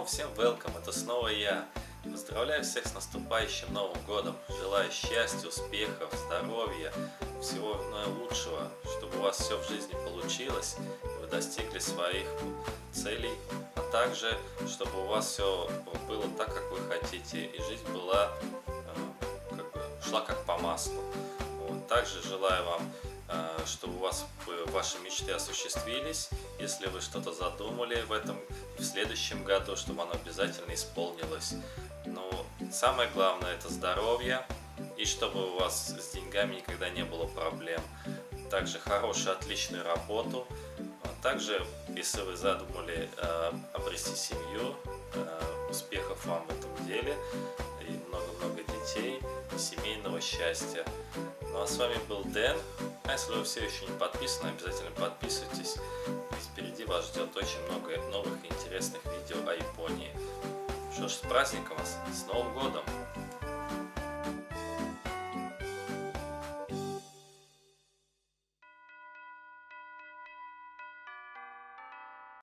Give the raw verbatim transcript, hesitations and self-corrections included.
всем welcome, это снова я. Поздравляю всех с наступающим Новым Годом. Желаю счастья, успехов, здоровья, всего наилучшего, чтобы у вас все в жизни получилось, вы достигли своих целей, а также, чтобы у вас все было так, как вы хотите, и жизнь была, как бы, шла как по маслу. Вот. Также желаю вам, чтобы у вас ваши мечты осуществились, если вы что-то задумали в этом в следующем году, чтобы оно обязательно исполнилось. Но самое главное — это здоровье, и чтобы у вас с деньгами никогда не было проблем. Также хорошую, отличную работу. Также, если вы задумали э, обрести семью, э, успехов вам в этом деле, и много-много детей, и семейного счастья. Ну а с вами был Дэн. А если вы все еще не подписаны, обязательно подписывайтесь. Ведь впереди вас ждет очень много новых и интересных видео о Японии. Что ж, с праздником вас, с Новым Годом!